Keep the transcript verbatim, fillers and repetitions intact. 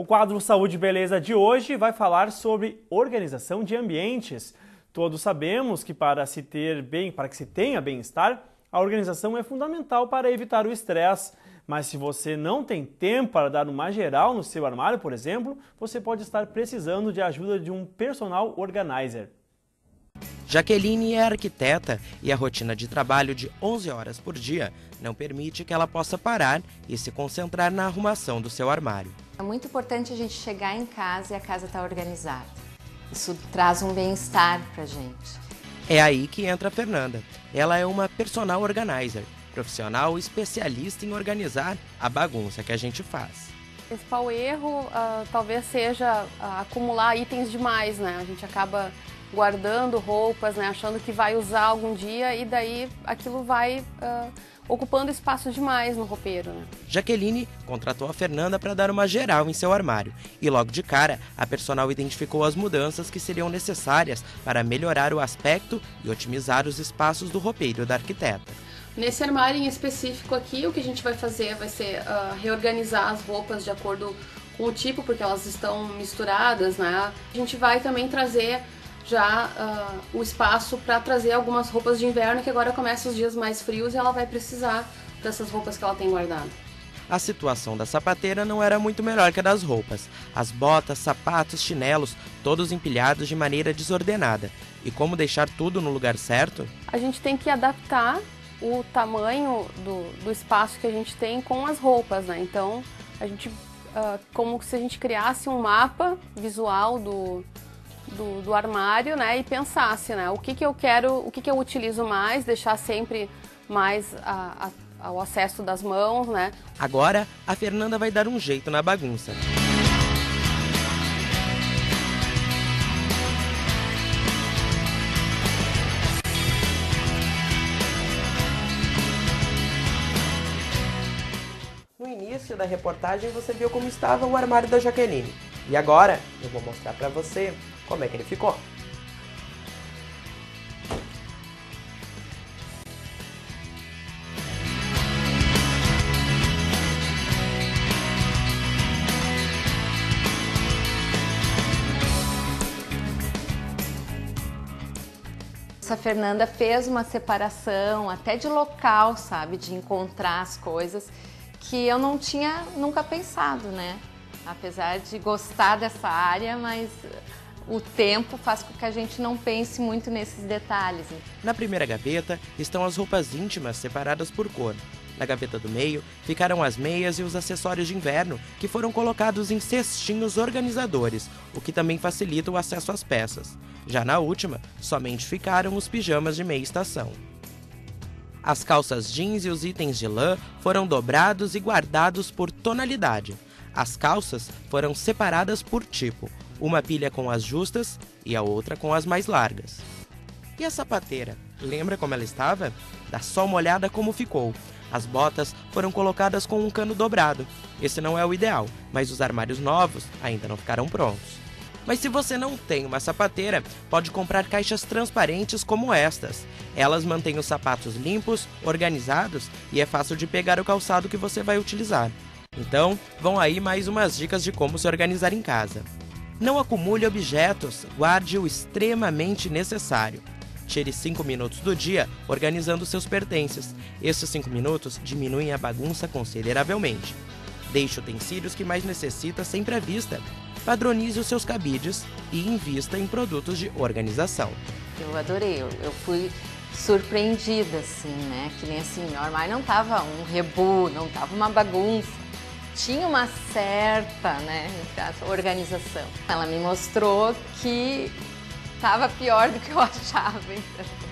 O quadro Saúde e Beleza de hoje vai falar sobre organização de ambientes. Todos sabemos que para se ter bem, para que se tenha bem-estar, a organização é fundamental para evitar o estresse. Mas se você não tem tempo para dar uma geral no seu armário, por exemplo, você pode estar precisando de ajuda de um personal organizer. Jaqueline é arquiteta e a rotina de trabalho de onze horas por dia não permite que ela possa parar e se concentrar na arrumação do seu armário. É muito importante a gente chegar em casa e a casa estar organizada. Isso traz um bem-estar pra gente. É aí que entra a Fernanda. Ela é uma personal organizer, profissional especialista em organizar a bagunça que a gente faz. O principal erro uh, talvez seja uh, acumular itens demais, né? A gente acaba guardando roupas, né? Achando que vai usar algum dia e daí aquilo vai uh, ocupando espaço demais no roupeiro, né? Jaqueline contratou a Fernanda para dar uma geral em seu armário e logo de cara a personal identificou as mudanças que seriam necessárias para melhorar o aspecto e otimizar os espaços do roupeiro da arquiteta. Nesse armário em específico aqui, o que a gente vai fazer vai ser uh, reorganizar as roupas de acordo com o tipo, porque elas estão misturadas, né? A gente vai também trazer já uh, o espaço para trazer algumas roupas de inverno, que agora começam os dias mais frios e ela vai precisar dessas roupas que ela tem guardado. A situação da sapateira não era muito melhor que a das roupas. As botas, sapatos, chinelos, todos empilhados de maneira desordenada. E como deixar tudo no lugar certo? A gente tem que adaptar o tamanho do, do espaço que a gente tem com as roupas, né? Então, a gente, uh, como se a gente criasse um mapa visual do, do, do armário, né? E pensasse, né? O que que eu quero, o que que eu utilizo mais, deixar sempre mais a, a, ao acesso das mãos, né? Agora, a Fernanda vai dar um jeito na bagunça. No início da reportagem você viu como estava o armário da Jaqueline. E agora eu vou mostrar pra você como é que ele ficou. A Fernanda fez uma separação até de local, sabe, de encontrar as coisas que eu não tinha nunca pensado, né? Apesar de gostar dessa área, mas o tempo faz com que a gente não pense muito nesses detalhes. Na primeira gaveta estão as roupas íntimas separadas por cor. Na gaveta do meio ficaram as meias e os acessórios de inverno, que foram colocados em cestinhos organizadores, o que também facilita o acesso às peças. Já na última, somente ficaram os pijamas de meia estação. As calças jeans e os itens de lã foram dobrados e guardados por tonalidade. As calças foram separadas por tipo, uma pilha com as justas e a outra com as mais largas. E a sapateira? Lembra como ela estava? Dá só uma olhada como ficou. As botas foram colocadas com um cano dobrado. Esse não é o ideal, mas os armários novos ainda não ficaram prontos. Mas se você não tem uma sapateira, pode comprar caixas transparentes como estas. Elas mantêm os sapatos limpos, organizados e é fácil de pegar o calçado que você vai utilizar. Então, vão aí mais umas dicas de como se organizar em casa. Não acumule objetos, guarde o extremamente necessário. Tire cinco minutos do dia organizando seus pertences. Esses cinco minutos diminuem a bagunça consideravelmente. Deixe utensílios que mais necessita sempre à vista. Padronize os seus cabides e invista em produtos de organização. Eu adorei, eu, eu fui surpreendida, assim, né? Que nem assim, meu armário não tava um rebu, não tava uma bagunça. Tinha uma certa, né, organização. Ela me mostrou que tava pior do que eu achava, então.